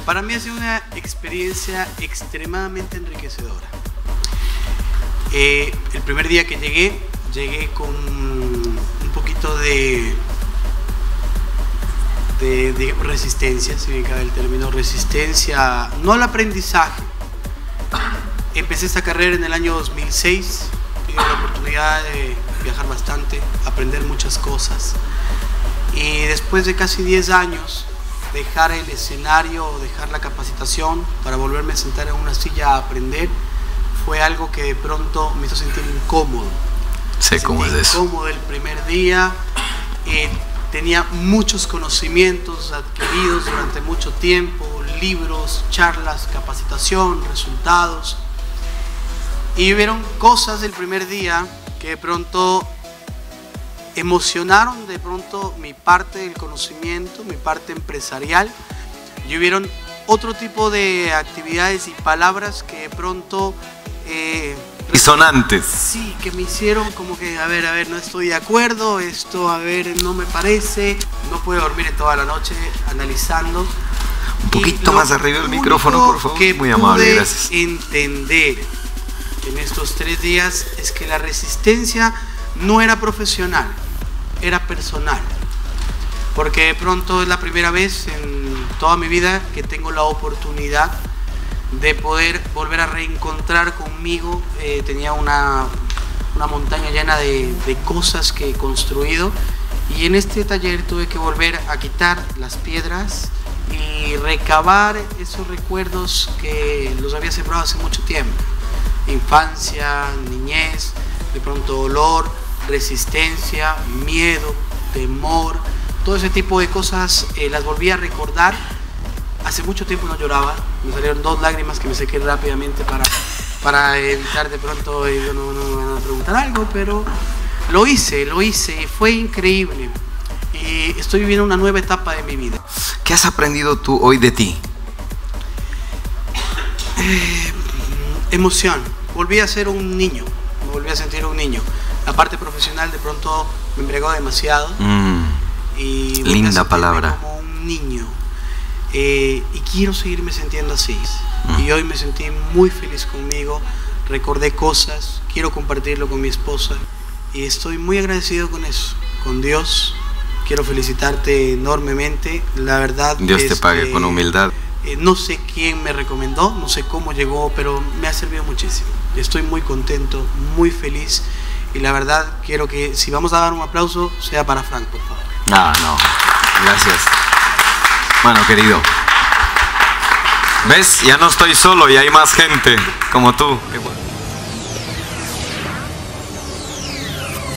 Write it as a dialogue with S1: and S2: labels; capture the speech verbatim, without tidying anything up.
S1: Para mí ha sido una experiencia extremadamente enriquecedora. Eh, el primer día que llegué, llegué con un poquito de, de, de resistencia, si me cabe el término, resistencia, no al aprendizaje. Empecé esta carrera en el año dos mil seis, tuve la oportunidad de viajar bastante, aprender muchas cosas. Y después de casi diez años, dejar el escenario, dejar la capacitación para volverme a sentar en una silla a aprender, fue algo que de pronto me hizo sentir incómodo.
S2: Sé cómo es eso.
S1: Incómodo el primer día, eh, tenía muchos conocimientos adquiridos durante mucho tiempo, libros, charlas, capacitación, resultados. Y hubieron cosas del primer día que de pronto emocionaron de pronto mi parte del conocimiento, mi parte empresarial, y hubieron otro tipo de actividades y palabras que de pronto eh,
S2: disonantes.
S1: Sí, que me hicieron como que, a ver, a ver, no estoy de acuerdo, esto, a ver, no me parece, no pude dormir en toda la noche analizando.
S2: Un poquito más arriba del micrófono, por favor.
S1: Que
S2: muy amable,
S1: pude
S2: gracias.
S1: Entender en estos tres días es que la resistencia no era profesional, era personal, porque de pronto es la primera vez en toda mi vida que tengo la oportunidad de poder volver a reencontrar conmigo. Eh, tenía una, una montaña llena de, de cosas que he construido, y en este taller tuve que volver a quitar las piedras y recabar esos recuerdos que los había sembrado hace mucho tiempo: infancia, niñez, de pronto dolor, resistencia, miedo, temor, todo ese tipo de cosas. Eh, las volví a recordar. Hace mucho tiempo no lloraba, me salieron dos lágrimas que me sequé rápidamente para, para evitar de pronto, eh, no, no me van a preguntar algo, pero lo hice, lo hice y fue increíble. Y estoy viviendo una nueva etapa de mi vida.
S2: ¿Qué has aprendido tú hoy de ti?
S1: Eh, emoción, volví a ser un niño, me volví a sentir un niño. La parte profesional de pronto me embriagó demasiado.
S2: Mm,
S1: y
S2: linda palabra.
S1: Como un niño. Eh, y quiero seguirme sintiendo así. Mm. Y hoy me sentí muy feliz conmigo, recordé cosas, quiero compartirlo con mi esposa y estoy muy agradecido con eso, con Dios. Quiero felicitarte enormemente, la verdad.
S2: Dios
S1: es
S2: te pague
S1: que,
S2: con humildad.
S1: Eh, no sé quién me recomendó, no sé cómo llegó, pero me ha servido muchísimo. Estoy muy contento, muy feliz. Y la verdad, quiero que si vamos a dar un aplauso, sea para Frank, por favor.
S2: Ah, no. Gracias. Bueno, querido. ¿Ves? Ya no estoy solo y hay más gente como tú. Qué bueno.